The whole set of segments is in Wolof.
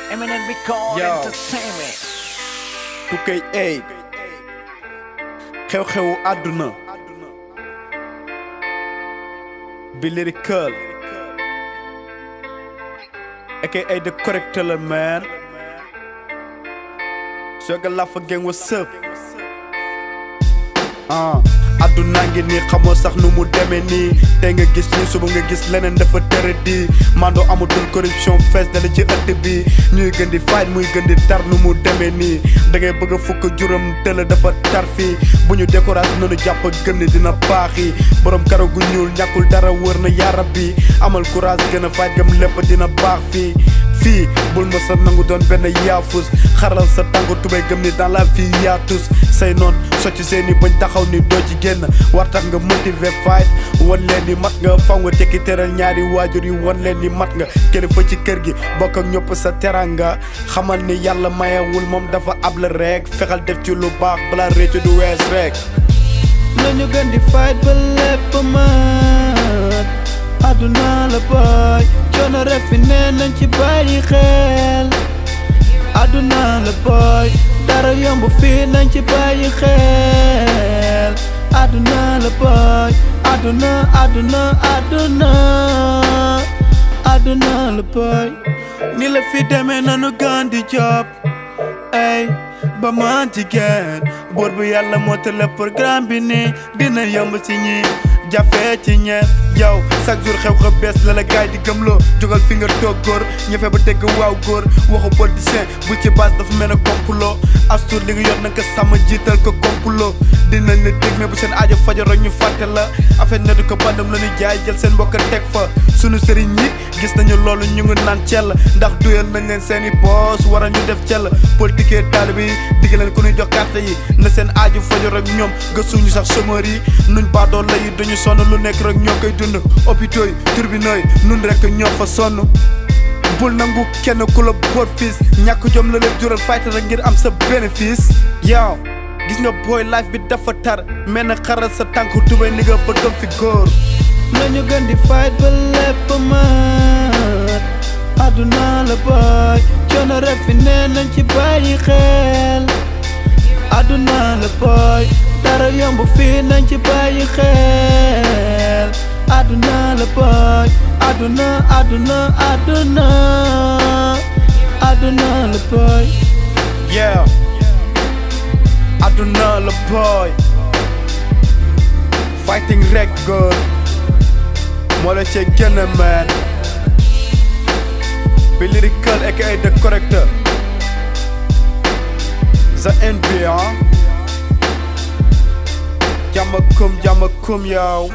Eminent Record Yo. Entertainment. 2K8 xew-xewu àdduna bi lyrical aka the corrector la man Sugar Lafa gang what's up àdduna ngi nii xamoo sax nu mu demee nii tey nga gis lii suba nga gis leneen dafa tere di mando amatul corruption fees dala ci ëtt bi ñuy gën di fight muy gën di tar nu mu demee nii da ngay bëgg a fukk juróom tëla dafa tar fii bu ñu décourage noonu jàpp gëm ni dina baaxi borom karaw gu ñuul ñàkkul dara wër na yaa rabbi amal courage gën a fight gëm lépp dina baax fii bul ma sa nangu doon benn yaafus xaral sa tàngu tubay gëm ni dans la vie yaa tous say noon socc seeni bañ taxaw ni doo ci génn war tax nga motiver fight wan leen ni mat nga faw nga tekki teral ñaari waajur yi wan leen ni mat nga kilifa ci kër gi bokk ak ñëpp sa teranga xamal ni yàlla mayewul moom dafa able rek fexal def ci lu baax balaa réccu du wees rek nañu gën di fight ba lépp mat àdduna la boy coono rek fi nee nañ ci bàyyi xel àdduna la boy dara yomb fii nañ ci bàyyi xel àdduna la boy àdduna la boy ni la fi demee nanu gën di job ay ba man jigéen buur bu yàlla mootale programme bi nii dina yomb ci ñi jafe ci ñeent yow chaque jour xew bees la gaay di gëmloo jógal fi nga toog góor ñëfe ba dégg waaw góor waxu politicien bu ci base dafa mel ne complot astur li nga yor na nga sàmm jiital ko complot dinañ la dégg mais bu seen aajo fajoro ñu fàtte la affaire ne du ko bandam la ñu jaay jël seen mbokk teg fa sunu sëriñ yi gis nañu loolu ñu ngi naan cell ndax duyal nañ leen seeni boos war a ñu def cell politique taalibe yi digg leen ku ñuy jox carte yi na seen aajo fajoro ak ñoom gëstuñu sax chômeur yi nuñ baadoo la yi dañu sonn lu nekk rek ñoo koy dund hôpitaux yi tribunaux yi nun rek ñoo fa sonn bul nangu kenn ku la boot fiis ñàkk jom la leen jural fayta rek ngir am sa bénéfice yow gis nga booy life bi dafa tar mel na xaral sa tànk tubay ni nga bëggam fi góor nañu gën di fight ba lépp mat àdduna la boy coono rek fi nee nañ ci bàyyi xel àdduna la boy dara yomb fii nañ ci bàyyi xel àdduna la boy àdduna la boy yeah àdduna la boy fighting rek góor moo la cee génn man bi lyrical aka the corrector the NBA jàmm kum yow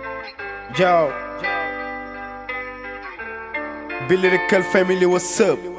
bi lyrical family what's up